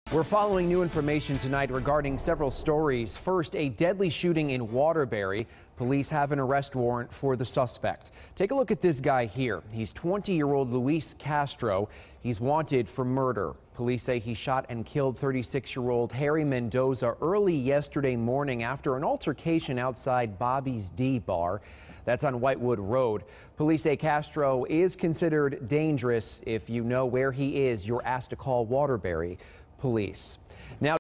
We're following new information tonight regarding several stories. First, a deadly shooting in Waterbury. Police have an arrest warrant for the suspect. Take a look at this guy here. He's 20-year-old Luis Castro. He's wanted for murder. Police say he shot and killed 36-year-old Harry Mendoza early yesterday morning after an altercation outside Bobby's D Bar. That's on Whitewood Road. Police say Castro is considered dangerous. If you know where he is, you're asked to call Waterbury Police. Now